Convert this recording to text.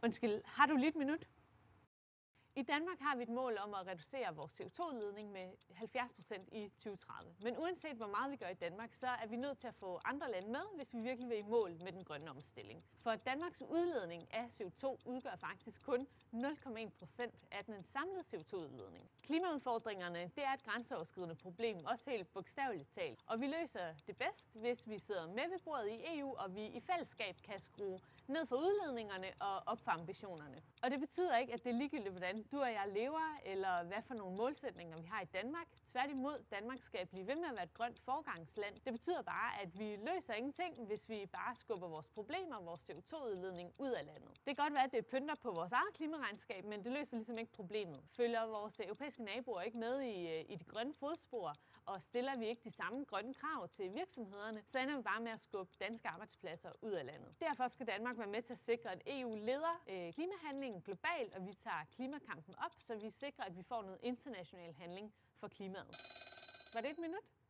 Undskyld, har du lige et minut? I Danmark har vi et mål om at reducere vores CO2-udledning med 70% i 2030. Men uanset hvor meget vi gør i Danmark, så er vi nødt til at få andre lande med, hvis vi virkelig vil i mål med den grønne omstilling. For Danmarks udledning af CO2 udgør faktisk kun 0,1% af den samlede CO2-udledning. Klimaudfordringerne det er et grænseoverskridende problem, også helt bogstaveligt talt. Og vi løser det bedst, hvis vi sidder med ved bordet i EU, og vi i fællesskab kan skrue ned for udledningerne og op for ambitionerne. Og det betyder ikke, at det er ligegyldigt, hvordan du og jeg lever, eller hvad for nogle målsætninger vi har i Danmark. Tværtimod, Danmark skal blive ved med at være et grønt foregangsland. Det betyder bare, at vi løser ingenting, hvis vi bare skubber vores problemer og vores CO2-udledning ud af landet. Det kan godt være, at det pynter på vores eget klimaregnskab, men det løser ligesom ikke problemet. Følger vores europæiske naboer ikke med i de grønne fodspor, og stiller vi ikke de samme grønne krav til virksomhederne, så ender vi bare med at skubbe danske arbejdspladser ud af landet. Derfor skal Danmark være med til at sikre, at EU leder klimahandlingen globalt, og vi tager klimakampen op, så vi sikrer, at vi får noget international handling for klimaet. Var det et minut?